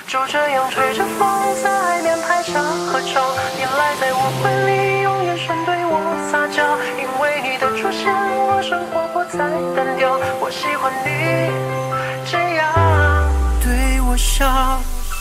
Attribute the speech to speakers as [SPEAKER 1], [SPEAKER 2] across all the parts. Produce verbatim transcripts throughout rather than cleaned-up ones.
[SPEAKER 1] 就这样吹着风，在海面拍下合照。你赖在我怀里，用眼神对我撒娇。因为你的出现，我生活不再单调。我喜欢你这样对我笑。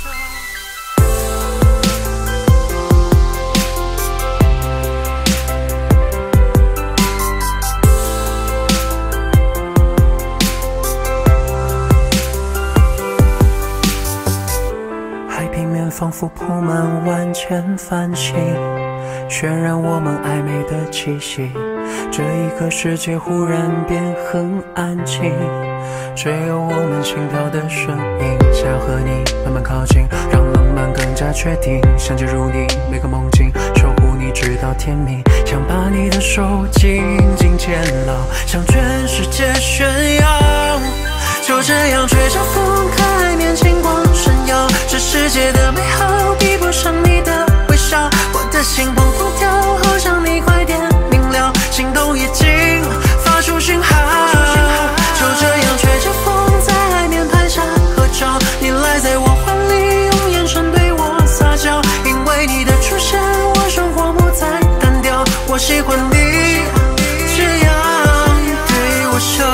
[SPEAKER 1] 仿佛铺满万千繁星，渲染我们暧昧的气息。这一刻，世界忽然变很安静，只有我们心跳的声音。想要和你慢慢靠近，让浪漫更加确定。想进入你每个梦境，守护你直到天明。想把你的手紧紧牵牢，向全世界炫耀。就这样吹着风，看海面星光闪耀。这世界的美好比不上你的微笑，我的心砰砰跳，好想你快点明了。心动已经发出讯号，就这样吹着风，在海面拍下合照。你赖在我怀里，用眼神对我撒娇。因为你的出现，我生活不再单调。我喜欢你这样对我笑。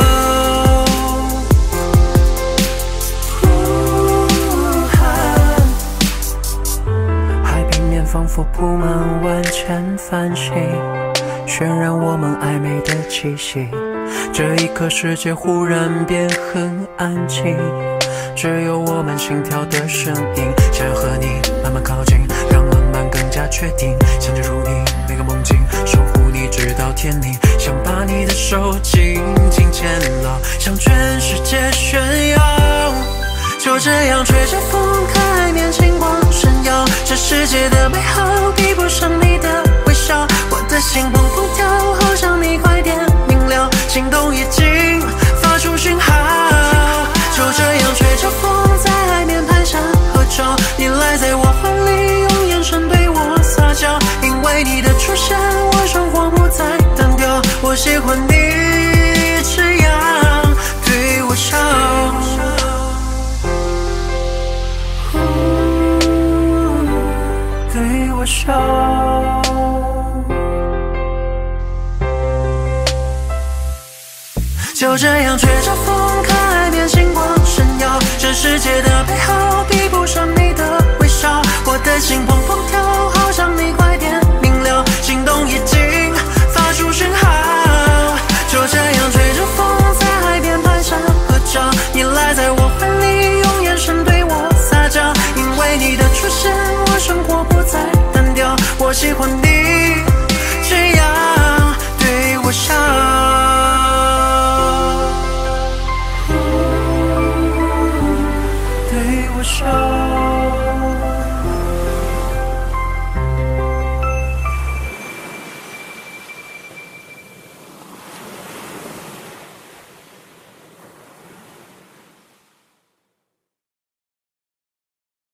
[SPEAKER 1] 仿佛铺满万千繁星，渲染我们暧昧的气息。这一刻，世界忽然变很安静，只有我们心跳的声音。想要和你慢慢靠近，让浪漫更加确定。想进入你每个梦境，守护你直到天明。想把你的手紧紧牵牢，向全世界炫耀。就这样吹着风，看海面星光闪耀。这世界的美好比不上你的微笑，我的心砰砰跳，好想你快点明了。心动已经发出讯号，就这样吹着风，在海面拍下合照。你赖在我怀里，用眼神对我撒娇。因为你的出现，我生活不再单调。我喜欢你这样对我笑。对我笑，就这样吹着风，看海面星光闪耀。这世界的美好比不上你的微笑，我的心砰砰跳，好想你快点明了。心动已经发出讯号，就这样吹着风，在海边拍下合照。你赖在我怀里，用眼神对我撒娇。因为你的出现，我生活不再单调。我喜欢你这样对我笑。对我笑。